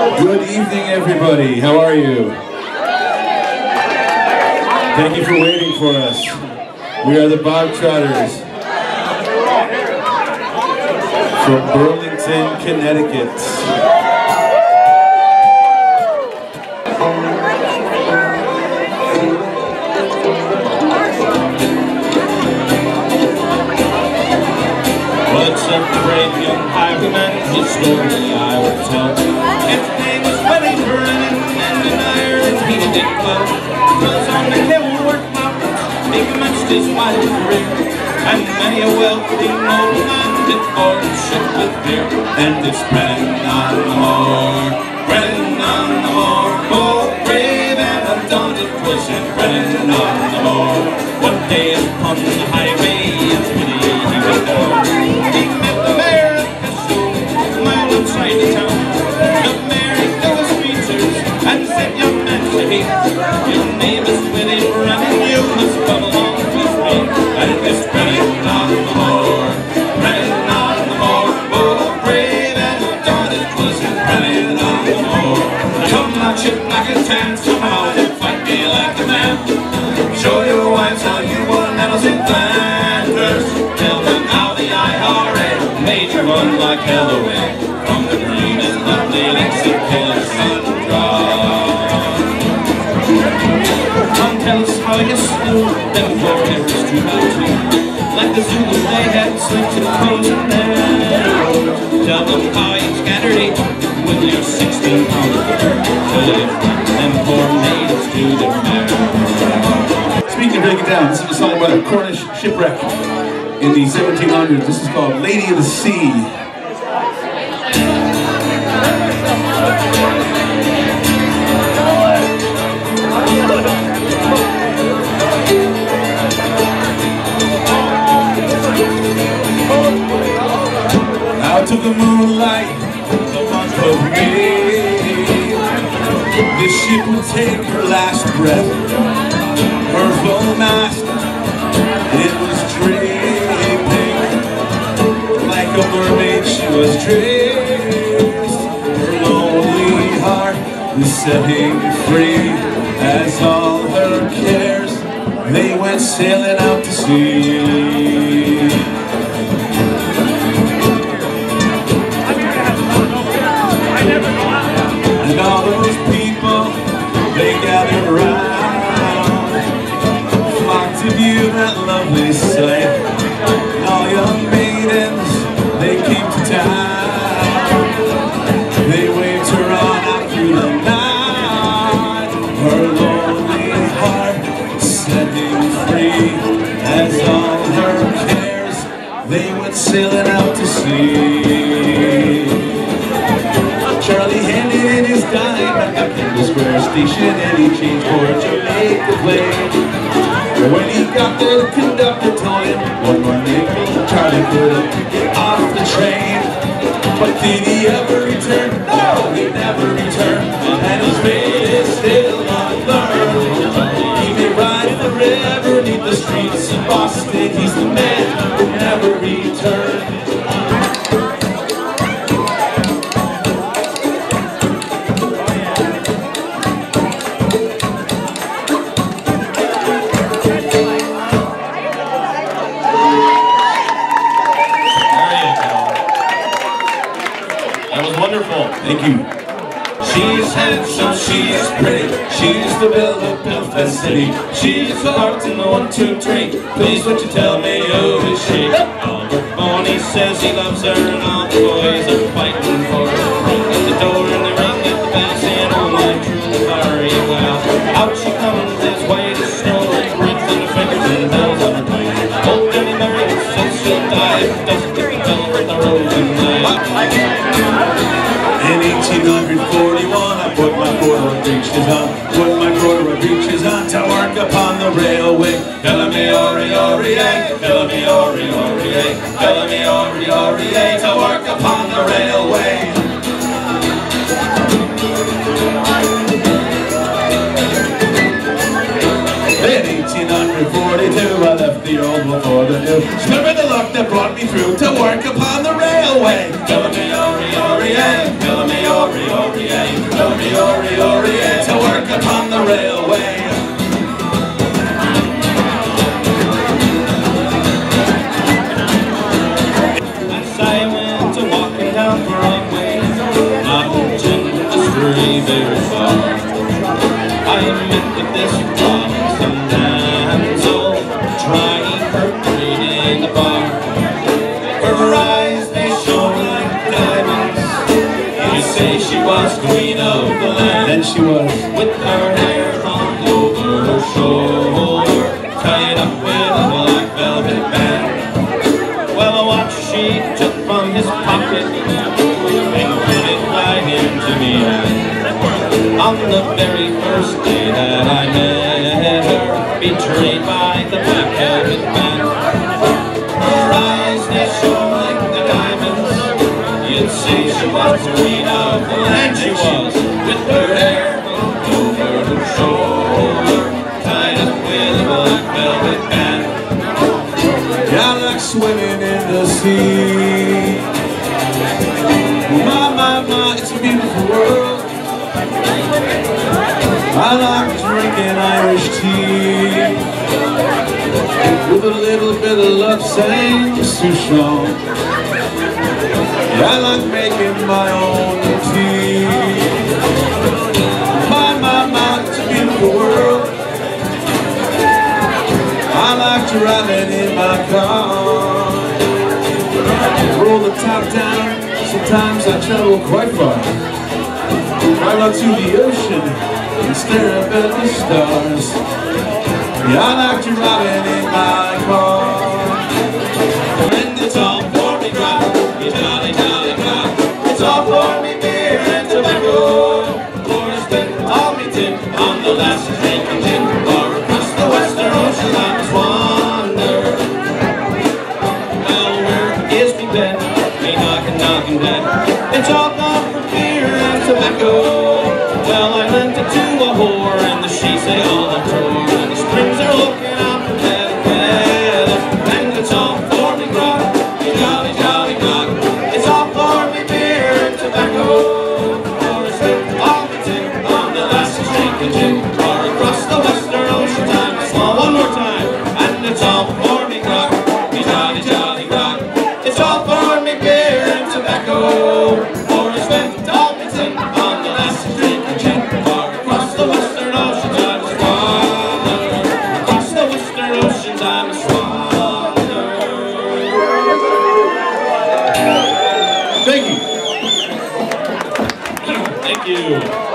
Good evening, everybody. How are you? Thank you for waiting for us. We are the Bog Trotters from Burlington, Connecticut. What's up, brave young highwayman? His story I will tell. His name was Willie Burlington, and an iron he did well. Was on the hill work mountains, he commenced his wild career. And many a wealthy nobleman did board and ship with beer. And it's spreading on the moor, spreading on the moor. Both brave and undaunted was spreading on the moor. One day upon the highway, it's Willie he went down. He met the mayor of Pistol, a mile outside the town. The mayor he knew his features and said, "Young man," said he, "your name is Willie Brennan, you must come along with me." And it's spreading on the moor, spreading on the moor. Oh, brave and undaunted was spreading on the moor. Come on, chip like a tan, come out and fight me like a man. Show your wives how you won medals in Flanders. Tell them how the IRA made you run like hell away from the green and lovely lakes of Killerson Drive. Come tell us how you slew them four terrorists to battle. Like the Zulu they had slipped and frozen there. Tell them how you scattered eight with your 16-pounder. Them poor natives to the mare. Speaking of breaking it down, this is a song about a Cornish shipwreck in the 1700s. This is called Lady of the Sea. Out of the moonlight, the month of May, the ship would take her last breath. Her full mast, it was draping like a mermaid. She was draped. Her lonely heart was setting free as all her cares they went sailing out to sea. And all those people, they gathered around, flocked to view that lovely sight. All young maidens, they came to town. They waved her on out through the night. Her lonely heart setting free as all her cares they went sailing out to sea. Charlie handed in his dime at the Kendall Square station, and he changed for Jamaica play. When he got there, the conductor told him one more nickel. Charlie couldn't get off the train. But did he ever return? No, he never returned. And his fate is still unlearned. He may ride in the river, neath the streets of Boston. He's the man who never returned. Wonderful. Thank you. She's handsome, she's pretty, she's the belle of Belfast City. She's the heart in the 1, 2, 3. Please won't you tell me who is she? Albert Boney says he loves her, and all the boys are fighting for her. Ring at the door and they ring at the bell, saying, "Oh my true very well." Out she comes as white as snow, and breath in her fingers and bells on her tongue. Old Danny Mary says she'll die if it doesn't get the bell with the rolling knife. In 1841, I put my corduroy breeches on, to work upon the railway. Bellamy-ori-ori-ay, Bellamy-ori-ori-ay, Bellamy-ori-ori-ay, to work upon the railway. In 1842, I left the old before the new. Remember the luck that brought me through to work upon the railway. Bellamy-ori-ori-ay, Bellamy-ori-ori-ay. to work upon the railway. As I went to walking down Broadway, not to stray very far, I met with this some damsel trying her trade in the bar. Her eyes, they shone like diamonds. You say she was queen of the land. And she was. With her hair hung over her shoulder, tied up with a black velvet band. Well, a watch she took from his pocket and put it right into me. On the very first day that I met her, betrayed by the black velvet band. Her eyes, they shone like the diamonds. You'd say she was queen of the land. She was, with her hair over her shoulder, tied up with a black velvet band. Yeah, I like swimming in the sea. My, it's a beautiful world. I like drinking Irish tea with a little bit of love sang Souchon. Yeah, I like making my own tea. My, it's a beautiful world. I like driving in my car. Roll the top down, sometimes I travel quite far. I look to the ocean and stare up at the stars. Yeah, I like driving in my car. And it's all for me, grog, you jolly, jolly grog. It's all for me, beer and tobacco. For I spent all me tip on the last drinking gin. Or across the western ocean I must wander. Well, where is me bed? Me knocking dead. It's all gone for beer and tobacco. Well, I lent it to a whore and the sheets they all are torn. And the springs are looking out for better weather. And it's all for me, grog, you jolly, jolly grog. It's all for me, beer and tobacco. For I spent all the tip on the last drinking gin. Or across the western ocean time, I saw one more time. And it's all for me, grog, you jolly, jolly grog. It's all for me, beer and tobacco. For I spent all the tip on the last drinking gin. Or across the western ocean time, I swallow. Across the western ocean time, I swallow. Thank you. Thank you.